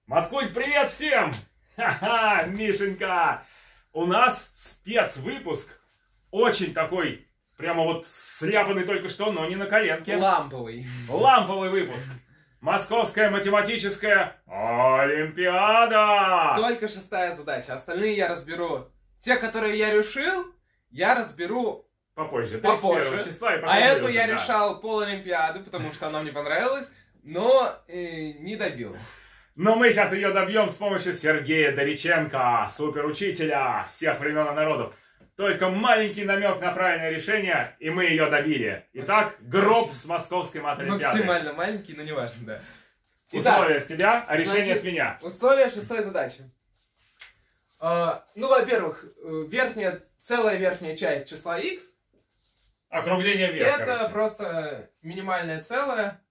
Маткульт, привет всем! Ха-ха, Мишенька! У нас спецвыпуск. Очень такой, прямо вот сляпанный только что, но не на коленке. Ламповый. Ламповый выпуск. Московская математическая Олимпиада! Только 6-я задача. Остальные я разберу. Те, которые я решил, я разберу Попозже. попозже. 31 числа и потом А эту выложим, я да. решал пол Олимпиады, потому что она мне понравилась, но не добил. Но мы сейчас ее добьем с помощью Сергея Дориченко, суперучителя всех времен и народов. Только маленький намек на правильное решение, и мы ее добили. Итак, гроб с московской матолимпиады. Максимально маленький, но не важно, да. Условия с тебя, а решение значит, с меня. Условия 6-й задачи. Ну, во-первых, целая верхняя часть числа x. Округление вверх, Это короче. просто минимальное целое,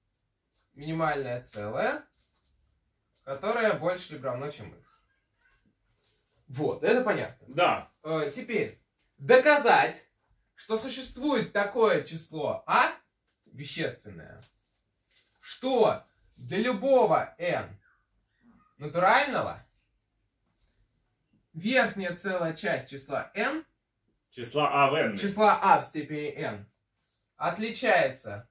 которое больше либо равно, чем x. Вот, это понятно. Да. Теперь, доказать, что существует такое число а, вещественное, что для любого n натурального верхняя целая часть числа n, Числа А в n. числа а в степени n, отличается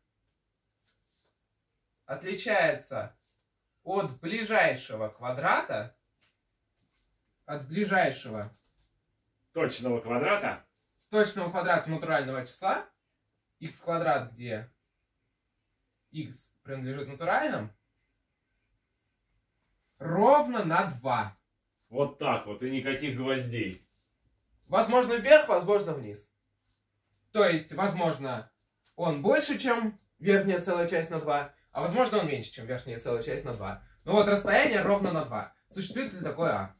от ближайшего квадрата, Точного квадрата. точного квадрата натурального числа, x квадрат, где x принадлежит натуральным, ровно на 2. Вот так вот, и никаких гвоздей. Возможно вверх, возможно вниз. То есть, возможно, он больше, чем верхняя целая часть на 2, а возможно он меньше, чем верхняя целая часть на 2. Ну вот расстояние ровно на 2. Существует ли такое а?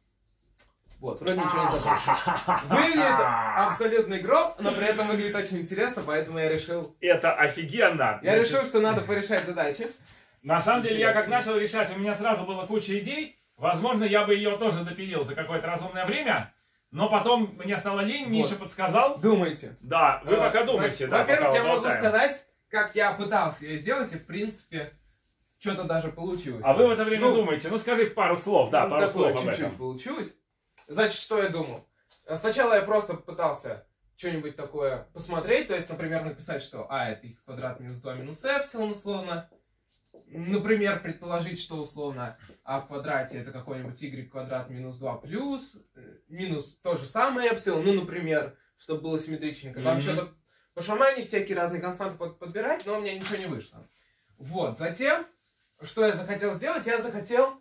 Вот, вроде ничего не забыл. Выглядит абсолютный гроб, но при этом выглядит очень интересно, поэтому я решил... Это офигенно. Я решил, что надо порешать задачи. На самом деле, я как начал решать, у меня сразу было куча идей. Возможно, я бы ее тоже допилил за какое-то разумное время. Но потом мне стало лень, Вот. Миша подсказал. Думайте. Да, вы пока думайте. Значит, Да, во-первых, пока я могу болтаем. сказать, как я пытался ее сделать, и в принципе, что-то даже получилось. А вы в это время думаете. Ну, скажи пару слов, да, Ну, пару такое слов об чуть-чуть этом. получилось. Значит, что я думал? Сначала я просто пытался что-нибудь такое посмотреть, то есть, например, написать, что а это x квадрат минус 2 минус эпсилон условно. Например, предположить, что условно а в квадрате это какой-нибудь y квадрат минус 2 плюс, минус то же самое эпсилон, ну, например, чтобы было симметричненько. Там что-то пошаманить, всякие разные константы подбирать, но у меня ничего не вышло. Вот, затем, что я захотел сделать? Я захотел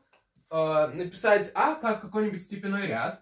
написать а как какой-нибудь степенной ряд.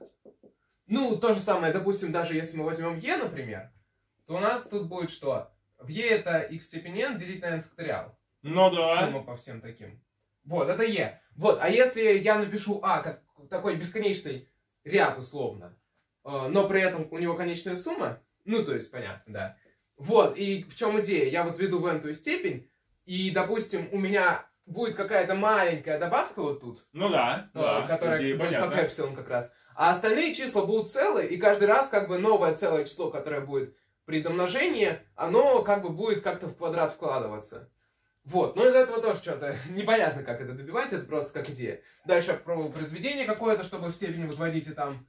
Ну, то же самое, допустим, даже если мы возьмем e, например, то у нас тут будет что? В e это x в степени n делить на n факториал. Ну да. Сумма по всем таким. Вот, это e. Вот, а если я напишу а как такой бесконечный ряд условно, но при этом у него конечная сумма, ну, то есть, понятно, да. Вот, и в чем идея? Я возведу в n-тую степень, и, допустим, у меня будет какая-то маленькая добавка вот тут, Ну да, да. которая идея будет понятна. как эпсилон как раз. А остальные числа будут целые, и каждый раз как бы новое целое число, которое будет при домножении, оно как бы будет как-то в квадрат вкладываться. Вот, но из-за этого тоже что-то непонятно, как это добивать, это просто как идея. Дальше я пробовал произведение какое-то, чтобы в степень возводить, и там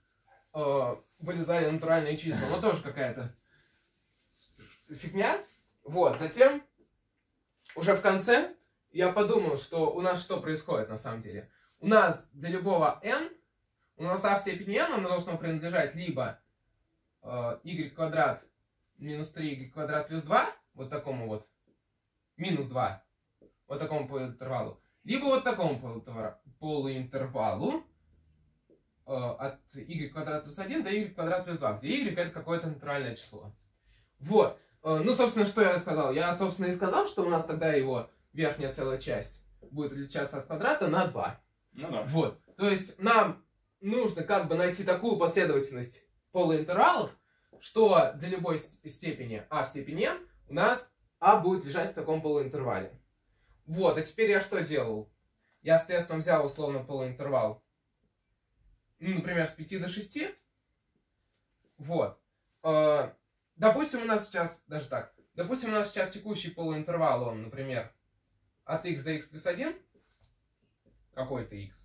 вылезали натуральные числа, но тоже какая-то фигня. Вот, затем, уже в конце, я подумал, что у нас что происходит на самом деле. У нас для любого n, у нас а в степени n, оно должно принадлежать либо y квадрат минус 3y квадрат плюс 2, вот такому вот, минус 2, вот такому полуинтервалу, либо вот такому полуинтервалу от y квадрат плюс 1 до y квадрат плюс 2, где y это какое-то натуральное число. Вот. Ну, собственно, что я сказал? Я, собственно, и сказал, что у нас тогда его верхняя целая часть будет отличаться от квадрата на 2. Ну да. Вот. То есть нам нужно как бы найти такую последовательность полуинтервалов, что для любой степени а в степени n у нас а будет лежать в таком полуинтервале. Вот, а теперь я что делал? Я, соответственно, взял условно полуинтервал, ну, например, с 5 до 6. Вот. Допустим, у нас сейчас, даже так, допустим, у нас сейчас текущий полуинтервал, он, например, от x до x плюс 1, какой-то x,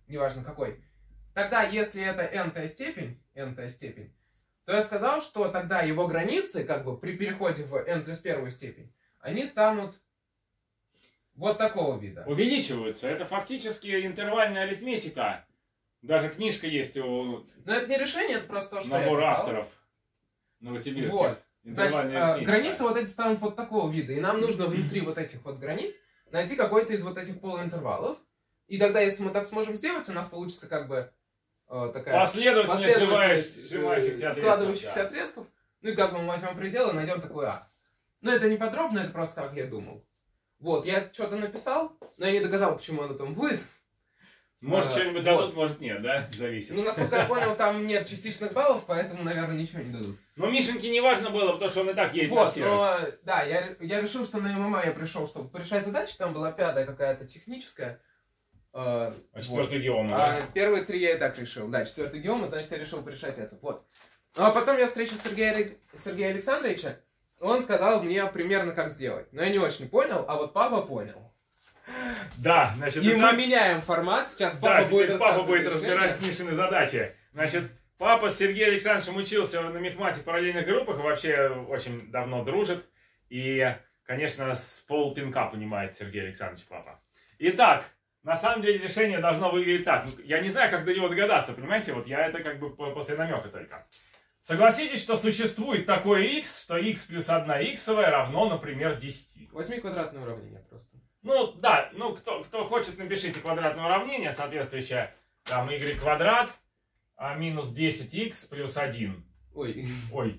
неважно какой, тогда если это n-тая степень, то я сказал, что тогда его границы, как бы при переходе в n плюс первую степень, они станут вот такого вида. Увеличиваются. Это фактически интервальная арифметика. Даже книжка есть у Но это не решение, это просто то, что набора я писал. авторов новосибирских. Вот. Интервальная Значит, арифметика. границы вот эти станут вот такого вида. И нам нужно внутри вот этих вот границ найти какой-то из вот этих полуинтервалов. И тогда, если мы так сможем сделать, у нас получится как бы такая Последовательность сжимающихся отрезков. складывающихся отрезков. Ну и как бы мы возьмем предел и найдем такой А. Но это не подробно, это просто как я думал. Вот, я что-то написал, но я не доказал, почему оно там будет. Может, что-нибудь вот. дадут, может, нет, да? Зависит. Ну, насколько я понял, там нет частичных баллов, поэтому, наверное, ничего не дадут. Но Мишеньке не важно было, потому что он и так едет на Вот, сервис. но, да, я решил, что на ММА я пришел, чтобы порешать задачи, там была 5-я какая-то техническая. А 4-й геометр. А первые 3 я и так решил. Да, 4-й геометр, значит, я решил порешать это. Вот. Ну, а потом я встретил Сергея Александровича, он сказал мне примерно, как сделать. Но я не очень понял, а вот папа понял. Да, значит, И мы меняем формат, сейчас папа будет разбирать Мишины задачи. Значит, папа с Сергеем Александровичем учился на мехмате в параллельных группах, и вообще очень давно дружит. И, конечно, с полпинка понимает Сергей Александрович папа. Итак, на самом деле решение должно выглядеть так. Я не знаю, как до него догадаться, понимаете? Вот я это как бы после намека только. Согласитесь, что существует такое x, что x плюс 1 иксовая равно, например, 10. Возьми квадратное уравнение просто. Ну, да, ну, кто хочет, напишите квадратное уравнение, соответствующее, там, y квадрат минус 10x плюс 1. Ой.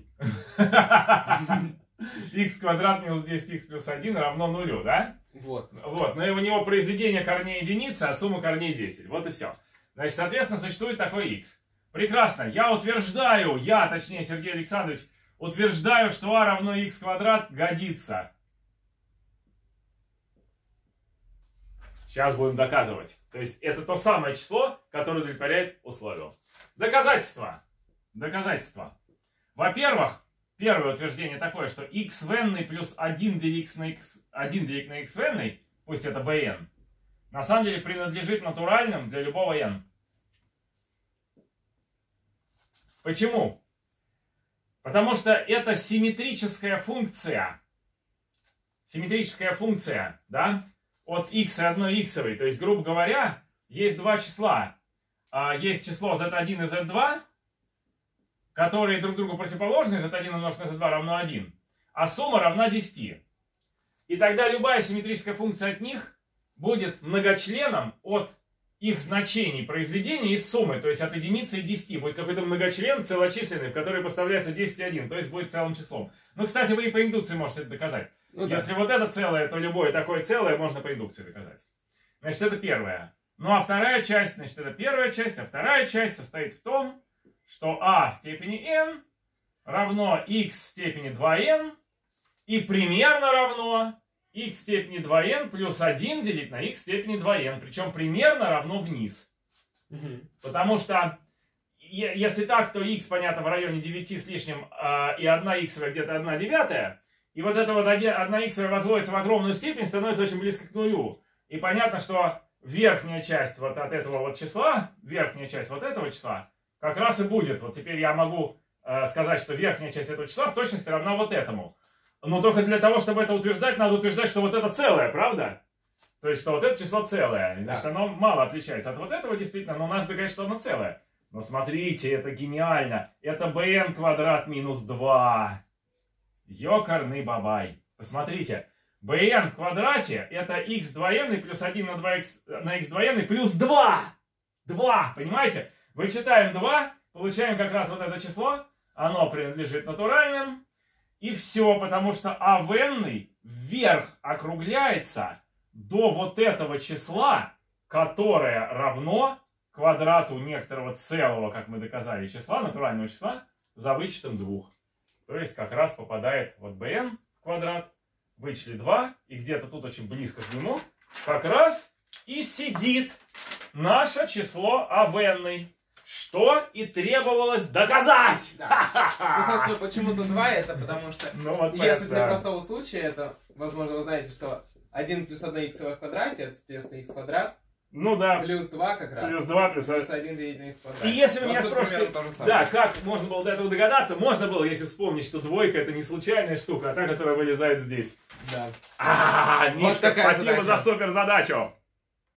X квадрат минус 10x плюс 1 равно 0, да? Вот. Вот, но у него произведение корней единицы, а сумма корней 10. Вот и все. Значит, соответственно, существует такой x. Прекрасно. Точнее, Сергей Александрович, утверждаю, что а равно x квадрат годится. Сейчас будем доказывать. То есть это то самое число, которое удовлетворяет условию. Доказательства. Во-первых, первое утверждение такое, что x в n плюс 1 делить на x в n, пусть это bn, на самом деле принадлежит натуральным для любого n. Почему? Потому что это симметрическая функция. Да? От x и одной иксовой. То есть, грубо говоря, есть два числа. Есть число z1 и z2, которые друг другу противоположны. z1 умножить на z2 равно 1. А сумма равна 10. И тогда любая симметрическая функция от них будет многочленом от их значений произведения из суммы. То есть от единицы и 10. Будет какой-то многочлен целочисленный, в который поставляется 10 и 1. То есть будет целым числом. Ну, кстати, вы и по индукции можете это доказать. Ну, если вот это целое, то любое такое целое можно по индукции доказать. Значит, это первое. Ну, а вторая часть, значит, это первая часть. А вторая часть состоит в том, что а в степени n равно x в степени 2n и примерно равно x в степени 2n плюс 1 делить на x в степени 2n. Причем примерно равно вниз. Потому что если так, то x, понятно, в районе 9 с лишним и 1 иксовая где-то 1 девятая. И вот эта вот 1 иксовая возводится в огромную степень, становится очень близко к нулю. И понятно, что верхняя часть вот от этого вот числа, как раз и будет. Вот теперь я могу сказать, что верхняя часть этого числа в точности равна вот этому. Но только для того, чтобы это утверждать, надо утверждать, что вот это целое, правда? То есть, что вот это число целое. Да. Значит, оно мало отличается от вот этого действительно, но надо доказать, что оно целое. Но смотрите, это гениально. Это bn квадрат минус 2. Ёкарный бабай. Посмотрите. bn в квадрате это x 2n плюс 1 на 2x на x 2n плюс 2. 2, понимаете? Вычитаем 2, получаем как раз вот это число. Оно принадлежит натуральным. И все, потому что а в n вверх округляется до вот этого числа, которое равно квадрату некоторого целого, как мы доказали, числа, натурального числа, за вычетом 2. То есть как раз попадает вот bn в квадрат, вычли 2, и где-то тут очень близко к нему, как раз и сидит наше число а в n, что и требовалось доказать. Да. Ну, собственно, почему тут 2, это потому что, если для простого случая, это, возможно, вы знаете, что 1 плюс 1 иксовая в квадрате, это, соответственно, x квадрат, Ну да. Плюс 2 как раз. Плюс 2, плюс Плюс 1 делить на x квадрат. И если вы Вот меня тут спросите, примерно то же самое. да, как можно было до этого догадаться, можно было, если вспомнить, что двойка это не случайная штука, а та, которая вылезает здесь. Да. Мишка, такая спасибо задача. за супер задачу.